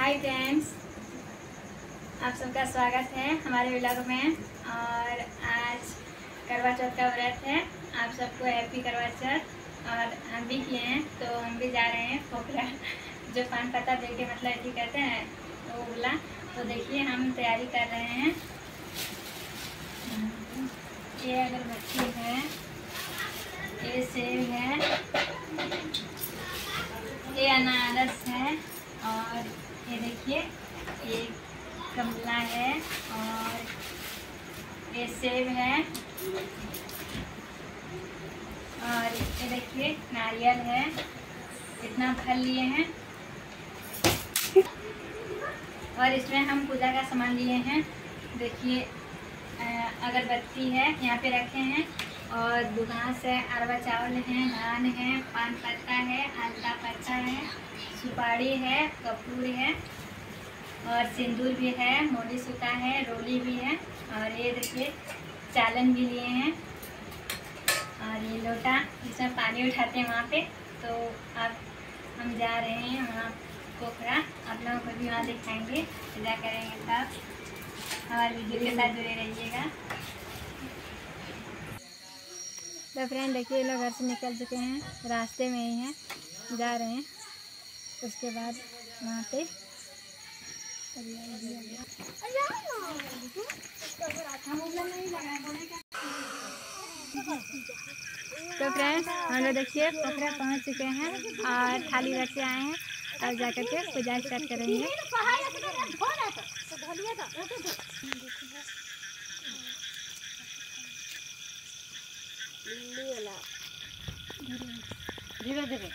Hi friends, आप सबका स्वागत है हमारे व्लॉग में। और आज करवा चौथ का व्रत है। आप सबको हैप्पी करवा चौथ। और हम भी किए हैं तो हम भी जा रहे हैं पोखरा जो पान पत्ता दे के मतलब ऐसी कहते हैं वो बोला। तो देखिए हम तैयारी कर रहे हैं। ये अगरबत्ती है, ये सेब है, ये अनारस है और ये देखिए ये कमला है और ये सेब है और ये देखिए नारियल है। इतना फल लिए हैं और इसमें हम पूजा का सामान लिए हैं। देखिए अगरबत्ती है यहाँ पे रखे हैं और दुकान से अरवा चावल है, धान है, पान पत्ता है, आलता पत्ता है, सुपारी है, कपूर है और सिंदूर भी है, मोली सूता है, रोली भी है और ये देखिए चालन भी लिए हैं और ये लोटा जिसमें पानी उठाते हैं वहाँ पे। तो अब हम जा रहे हैं वहाँ पोखरा। आप लोगों को भी वहाँ दिखाएंगे, पूजा करेंगे तब। हमारे वीडियो के साथ जुड़े रहिएगा। तो फ्रेंड देखिए लोग घर से निकल चुके हैं, रास्ते में ही हैं, जा रहे हैं। उसके बाद वहाँ पे तो फ्रेंड्स हम लोग देखिए पोखरा पहुँच चुके हैं और थाली रख के आए हैं और जाकर के पूजा स्टार्ट करेंगे। धीरे धीरे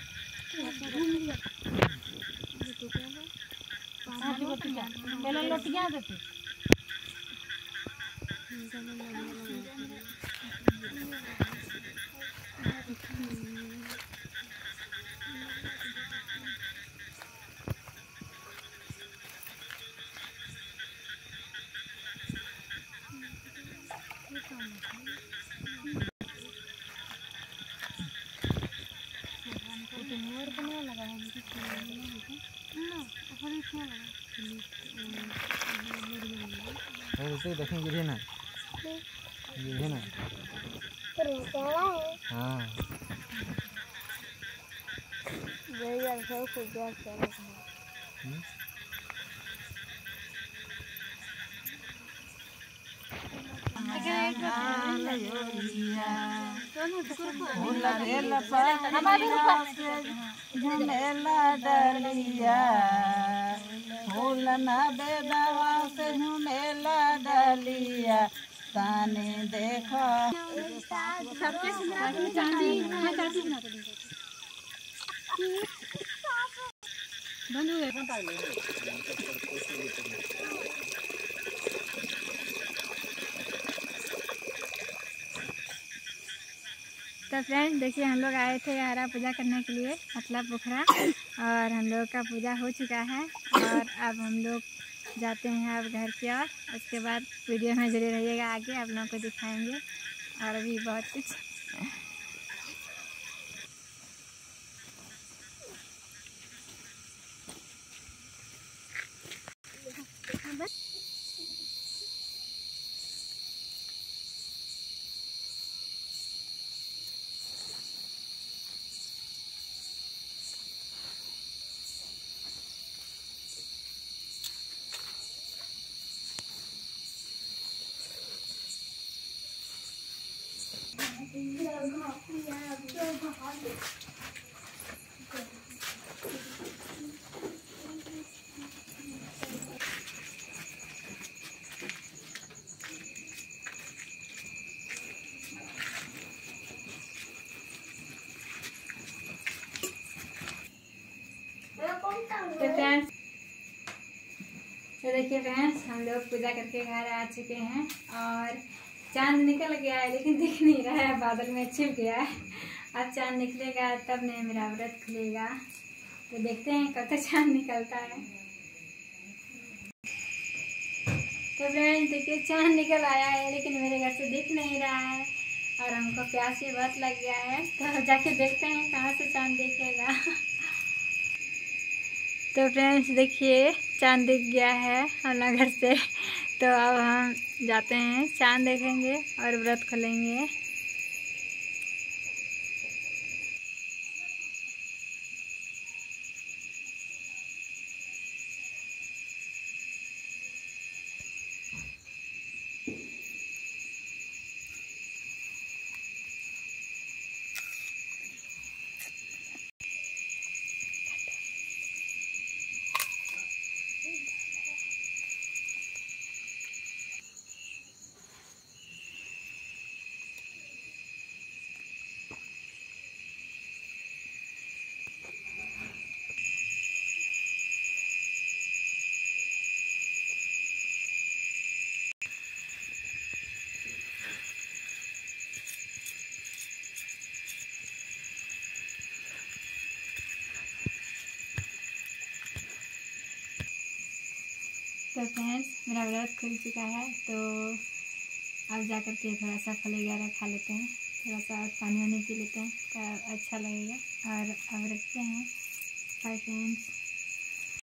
पहले लोटियाँ देती ऐसे देखें गिरे ना, गिरे ना। हाँ झुमेला डलिया फूल न बेदवा से झुमेला डलिया ताने देखा बंद हो गए। तो फ्रेंड्स देखिए हम लोग आए थे हरा पूजा करने के लिए, मतलब पोखरा, और हम लोग का पूजा हो चुका है और अब हम लोग जाते हैं अब घर की ओर। उसके बाद वीडियो में जुड़े रहिएगा, आगे आप लोगों को दिखाएंगे और भी बहुत कुछ। तो देखिए फ्रेंड्स हम लोग पूजा करके घर आ चुके हैं और चांद निकल गया है लेकिन दिख नहीं रहा है, बादल में छिप गया है। अब चांद निकलेगा तब नहीं मेरा व्रत खुलेगा। तो देखते हैं कब तक चांद निकलता है। तो फ्रेंड्स देखिए चांद निकल आया है लेकिन मेरे घर से दिख नहीं रहा है और हमको प्यास भी बहुत लग गया है। तो जाके देखते हैं कहाँ से चांद दिखेगा। तो फ्रेंड्स देखिए चांद दिख गया है अपना घर से। तो अब हम जाते हैं, चांद देखेंगे और व्रत खोलेंगे। तो फ्रेंड्स मेरा व्रत खुल चुका है, तो अब जा कर के थोड़ा सा फल वगैरह खा लेते हैं, थोड़ा सा पानी वानी पी लेते हैं, तो अच्छा लगेगा। और अब रखते हैं। Bye friends.